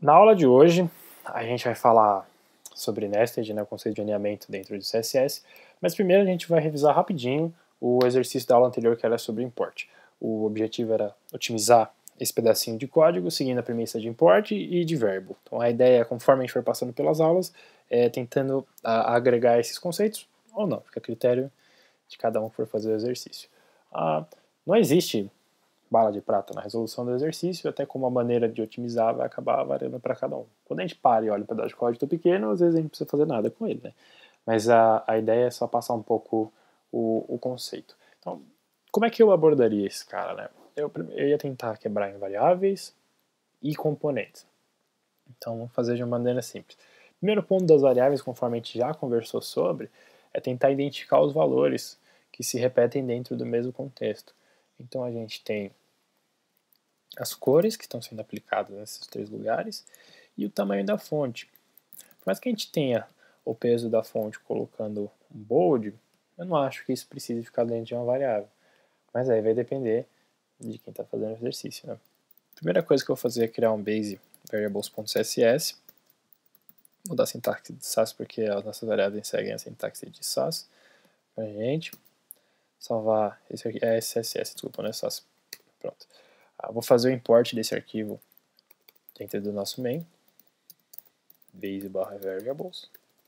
Na aula de hoje, a gente vai falar sobre nested, né, o conceito de alinhamento dentro de CSS, mas primeiro a gente vai revisar rapidinho o exercício da aula anterior que era sobre import. O objetivo era otimizar esse pedacinho de código seguindo a premissa de import e de verbo. Então a ideia é, conforme a gente for passando pelas aulas, tentando agregar esses conceitos ou não, fica a critério de cada um que for fazer o exercício. Não existe bala de prata na resolução do exercício, até como a maneira de otimizar vai acabar variando para cada um. Quando a gente para e olha um pedaço de código pequeno, às vezes a gente não precisa fazer nada com ele, né? Mas a ideia é só passar um pouco o conceito. Então, como é que eu abordaria esse cara, né? Eu ia tentar quebrar em variáveis e componentes. Então, vamos fazer de uma maneira simples. Primeiro ponto das variáveis, conforme a gente já conversou sobre, é tentar identificar os valores que se repetem dentro do mesmo contexto. Então, a gente tem as cores que estão sendo aplicadas nesses três lugares e o tamanho da fonte. Por mais que a gente tenha o peso da fonte colocando um bold, eu não acho que isso precise ficar dentro de uma variável. Mas aí vai depender de quem está fazendo o exercício, né? A primeira coisa que eu vou fazer é criar um base variables.css. Vou mudar a sintaxe de Sass porque as nossas variáveis seguem a sintaxe de Sass. Pra gente salvar esse aqui, CSS, desculpa, não é Sass. Pronto. Vou fazer o import desse arquivo dentro do nosso main, base/variables.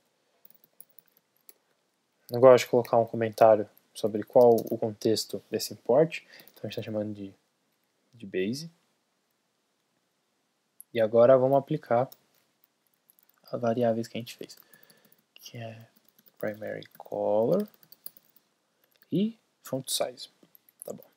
Não gosto de colocar um comentário sobre qual o contexto desse import, então a gente está chamando de base. E agora vamos aplicar as variáveis que a gente fez, que é primary color e font size. Tá bom.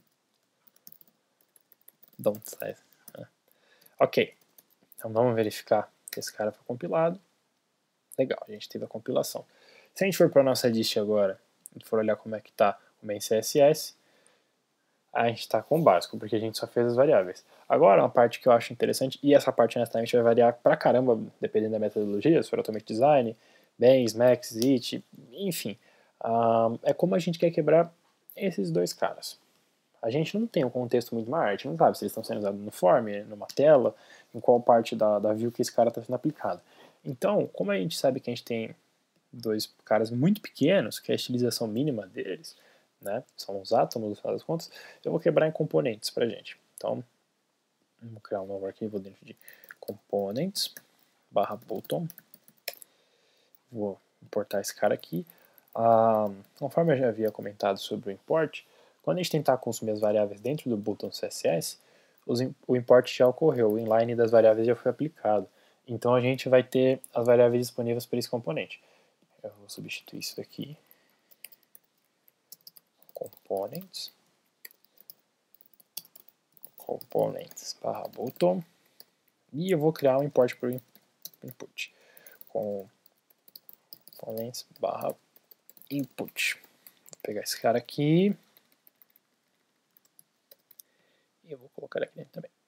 Don't size. Ok. Então vamos verificar que esse cara foi compilado. Legal, a gente teve a compilação. Se a gente for para a nossa dist agora, e for olhar como é que está o main CSS, a gente está com o básico, porque a gente só fez as variáveis. Agora, uma parte que eu acho interessante, e essa parte honestamente vai variar pra caramba, dependendo da metodologia, se for Automatic Design, Bens, Max, It, enfim, é como a gente quer quebrar esses dois caras. A gente não tem um contexto muito maior, a gente não sabe se eles estão sendo usados no form, numa tela, em qual parte da view que esse cara está sendo aplicado. Então, como a gente sabe que a gente tem dois caras muito pequenos, que é a estilização mínima deles, né, são os átomos, no final das contas, eu vou quebrar em componentes pra gente. Então, vamos criar um novo arquivo dentro de components/button. Vou importar esse cara aqui. Conforme eu já havia comentado sobre o import, quando a gente tentar consumir as variáveis dentro do button CSS, o import já ocorreu, o inline das variáveis já foi aplicado. Então a gente vai ter as variáveis disponíveis para esse componente. Eu vou substituir isso daqui. Components/button. E eu vou criar um import para o input. Components/input. Vou pegar esse cara aqui. E eu vou colocar aqui dentro também.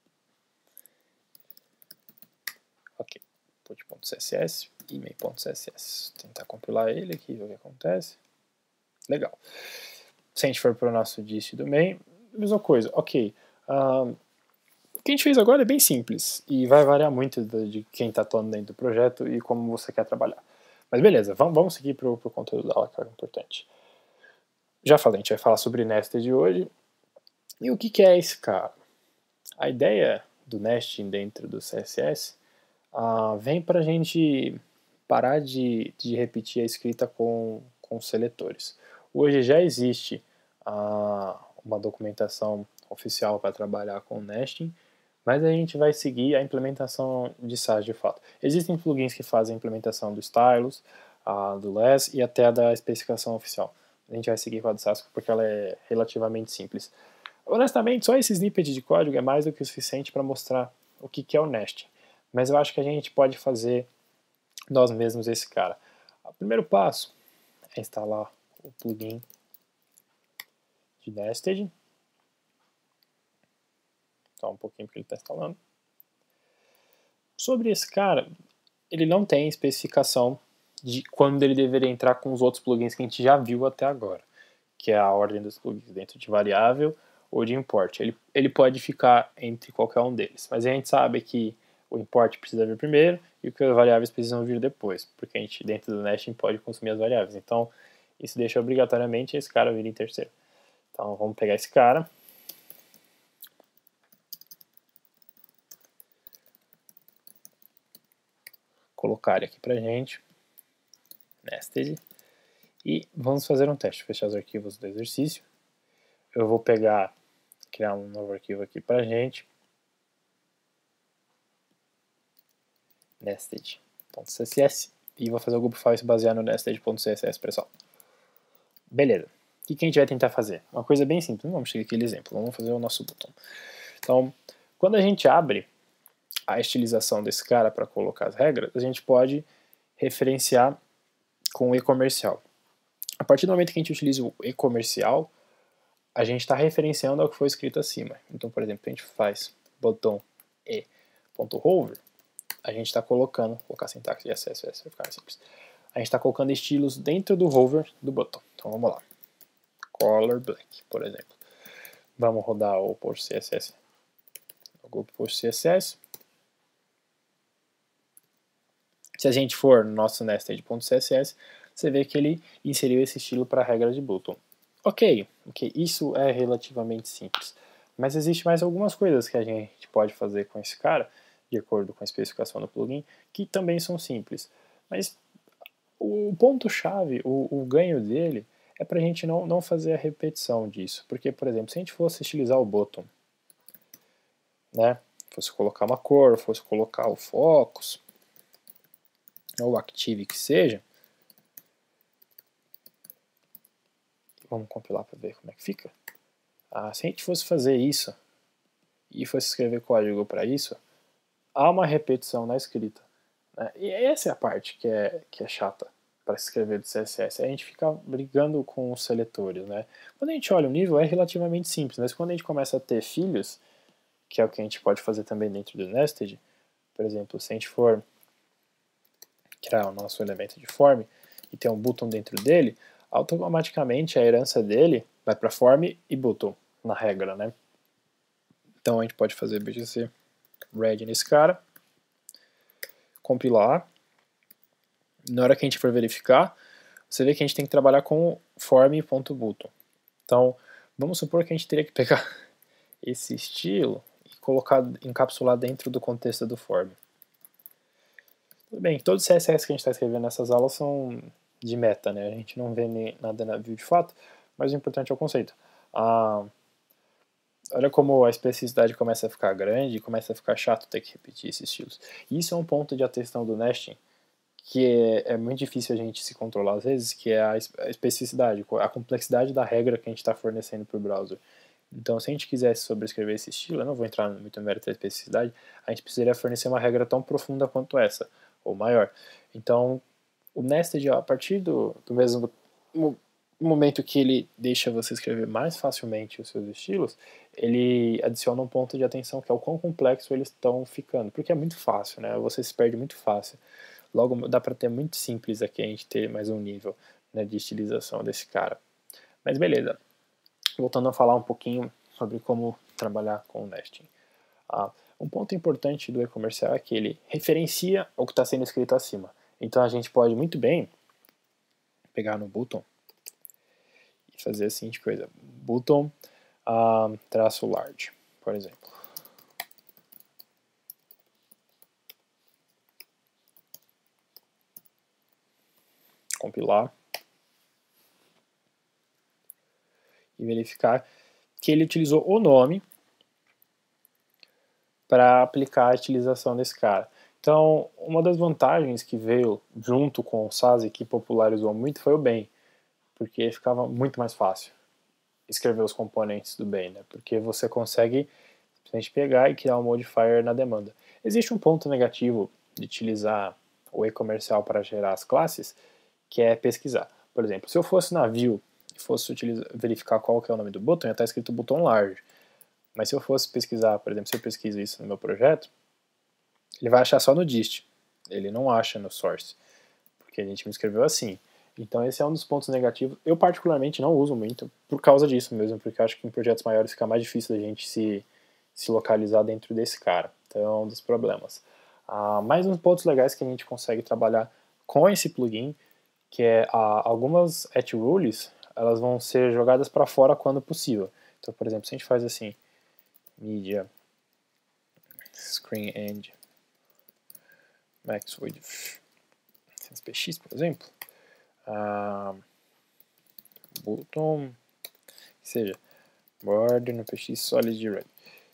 Ok. Input.css e main.css. Vou tentar compilar ele aqui, ver o que acontece. Legal. Se a gente for para o nosso dist do main, mesma coisa. Ok. O que a gente fez agora é bem simples e vai variar muito de quem está atuando dentro do projeto e como você quer trabalhar. Mas beleza, vamos seguir para o conteúdo da aula, que é importante. Já falei, a gente vai falar sobre nested hoje. E o que é esse cara? A ideia do nesting dentro do CSS vem para a gente parar de repetir a escrita com seletores. Hoje já existe uma documentação oficial para trabalhar com nesting, mas a gente vai seguir a implementação de SAS de fato. Existem plugins que fazem a implementação do stylus, do less e até da especificação oficial. A gente vai seguir com a do SAS porque ela é relativamente simples. Honestamente, só esse snippet de código é mais do que o suficiente para mostrar o que é o nesting. Mas eu acho que a gente pode fazer nós mesmos esse cara. O primeiro passo é instalar o plugin de nested. Só um pouquinho porque ele está instalando. Sobre esse cara, ele não tem especificação de quando ele deveria entrar com os outros plugins que a gente já viu até agora, que é a ordem dos plugins dentro de variável ou de import. Ele pode ficar entre qualquer um deles, mas a gente sabe que o import precisa vir primeiro e que as variáveis precisam vir depois, porque a gente dentro do nesting pode consumir as variáveis. Então isso deixa obrigatoriamente esse cara vir em terceiro. Então vamos pegar esse cara, colocar ele aqui pra gente, nested, e vamos fazer um teste. Fechar os arquivos do exercício. Eu vou criar um novo arquivo aqui pra gente, nested.css, e vou fazer o grupo file se basear no nested.css, pessoal. Beleza. O que a gente vai tentar fazer? Uma coisa bem simples. Vamos seguir aquele exemplo. Vamos fazer o nosso botão. Então, quando a gente abre a estilização desse cara para colocar as regras, a gente pode referenciar com o e-comercial. A partir do momento que a gente utiliza o e-comercial, a gente está referenciando ao que foi escrito acima. Então, por exemplo, a gente faz botão e.hover, a gente está colocando, vou colocar a sintaxe de acesso, essa vai ficar mais simples. A gente está colocando estilos dentro do hover do botão. Então vamos lá. Color black, por exemplo. Vamos rodar o post CSS. O grupo post CSS. Se a gente for no nosso nested.css, você vê que ele inseriu esse estilo para a regra de bottom. Ok, isso é relativamente simples. Mas existe mais algumas coisas que a gente pode fazer com esse cara, de acordo com a especificação do plugin, que também são simples. Mas o ponto-chave, o ganho dele, é para a gente não fazer a repetição disso. Porque, por exemplo, se a gente fosse estilizar o bottom, né, fosse colocar uma cor, fosse colocar o focus, ou active que seja, vamos compilar para ver como é que fica. Se a gente fosse fazer isso e fosse escrever código para isso, há uma repetição na escrita, né? E essa é a parte que é chata para escrever do CSS. A gente fica brigando com os seletores, né? Quando a gente olha o nível é relativamente simples, mas quando a gente começa a ter filhos, que é o que a gente pode fazer também dentro do nested, por exemplo, se a gente for criar o nosso elemento de form e ter um button dentro dele, automaticamente a herança dele vai para form e button na regra, né? Então a gente pode fazer bgc red nesse cara, compilar. Na hora que a gente for verificar, você vê que a gente tem que trabalhar com form.button. Então, vamos supor que a gente teria que pegar esse estilo e colocar, encapsular dentro do contexto do form. Tudo bem, todos os CSS que a gente está escrevendo nessas aulas são de meta, né? A gente não vê nada na view de fato, mas o importante é o conceito. Olha como a especificidade começa a ficar grande e começa a ficar chato ter que repetir esses estilos. E isso é um ponto de atenção do nesting que é muito difícil a gente se controlar às vezes, que é a especificidade, a complexidade da regra que a gente está fornecendo para o browser. Então, se a gente quisesse sobrescrever esse estilo, eu não vou entrar muito no mérito da especificidade, a gente precisaria fornecer uma regra tão profunda quanto essa, ou maior. Então, o nested, a partir do mesmo momento que ele deixa você escrever mais facilmente os seus estilos, ele adiciona um ponto de atenção que é o quão complexo eles estão ficando, porque é muito fácil, né? Você se perde muito fácil. Logo, dá para ter muito simples aqui a gente ter mais um nível, né, de estilização desse cara. Mas beleza, voltando a falar um pouquinho sobre como trabalhar com o nesting. Um ponto importante do e-comercial é que ele referencia o que está sendo escrito acima. Então a gente pode muito bem pegar no button e fazer a seguinte coisa, button traço large, por exemplo. Compilar e verificar que ele utilizou o nome para aplicar a utilização desse cara. Então, uma das vantagens que veio junto com o SAS e que popularizou muito foi o BEM, porque ficava muito mais fácil escrever os componentes do BEM, né? Porque você consegue simplesmente pegar e criar um modifier na demanda. Existe um ponto negativo de utilizar o e-comercial para gerar as classes, que é pesquisar. Por exemplo, se eu fosse na view e fosse verificar qual que é o nome do botão, ia estar escrito botão large. Mas se eu fosse pesquisar, por exemplo, se eu pesquiso isso no meu projeto, ele vai achar só no dist. Ele não acha no source, porque a gente me escreveu assim. Então esse é um dos pontos negativos. Eu particularmente não uso muito por causa disso mesmo, porque acho que em projetos maiores fica mais difícil a gente se localizar dentro desse cara. Então é um dos problemas. Mais uns pontos legais que a gente consegue trabalhar com esse plugin, que é algumas @rules, elas vão ser jogadas para fora quando possível. Então, por exemplo, se a gente faz assim, media screen end max width px, por exemplo, button, que seja border no px solid red,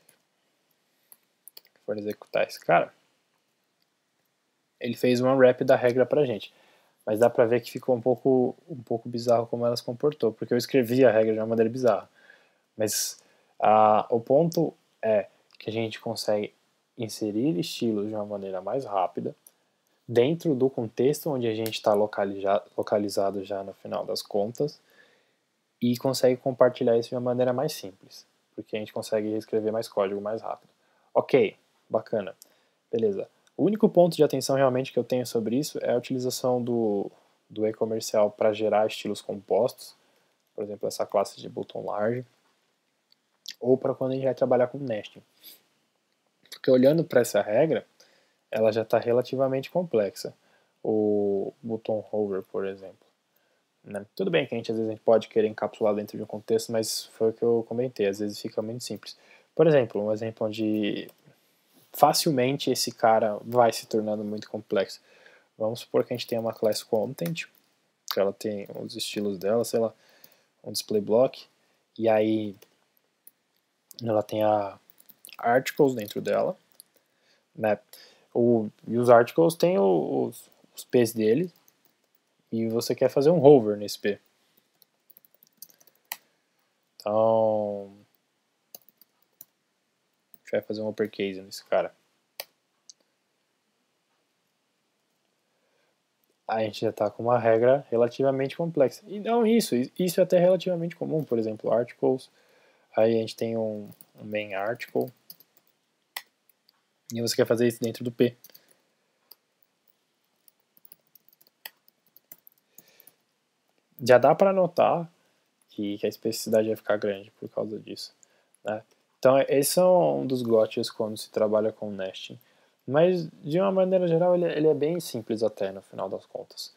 for executar esse cara, ele fez um unwrap da regra pra gente. Mas dá pra ver que ficou um pouco bizarro como ela se comportou, porque eu escrevi a regra de uma maneira bizarra. Mas o ponto é que a gente consegue inserir estilos de uma maneira mais rápida, dentro do contexto onde a gente está localizado já no final das contas, e consegue compartilhar isso de uma maneira mais simples, porque a gente consegue escrever mais código mais rápido. Ok, bacana, beleza. O único ponto de atenção realmente que eu tenho sobre isso é a utilização do e-comercial para gerar estilos compostos, por exemplo, essa classe de button large, ou para quando a gente vai trabalhar com nesting. Porque olhando para essa regra, ela já está relativamente complexa. O button hover, por exemplo. Né? Tudo bem que às vezes a gente pode querer encapsular dentro de um contexto, mas foi o que eu comentei, às vezes fica muito simples. Por exemplo, um exemplo onde facilmente esse cara vai se tornando muito complexo. Vamos supor que a gente tem uma class content, que ela tem os estilos dela, sei lá, um display block, e aí ela tem a articles dentro dela, né? E os articles têm os P's dele, e você quer fazer um hover nesse P. Então, a gente vai fazer um uppercase nesse cara. Aí a gente já está com uma regra relativamente complexa. E não isso é até relativamente comum, por exemplo, articles, aí a gente tem um main article, e você quer fazer isso dentro do P. Já dá para notar que a especificidade vai ficar grande por causa disso. Né? Então, esse é um dos gotchas quando se trabalha com nesting. Mas, de uma maneira geral, ele é bem simples até, no final das contas.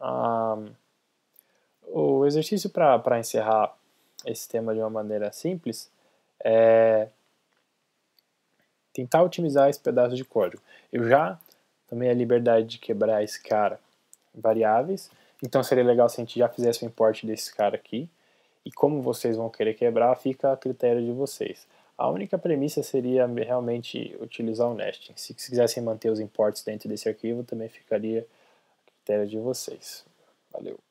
O exercício para encerrar esse tema de uma maneira simples é tentar otimizar esse pedaço de código. Eu já tomei a liberdade de quebrar esse cara em variáveis, então seria legal se a gente já fizesse o import desse cara aqui, e como vocês vão querer quebrar, fica a critério de vocês. A única premissa seria realmente utilizar o nesting. Se quisessem manter os imports dentro desse arquivo, também ficaria a critério de vocês. Valeu!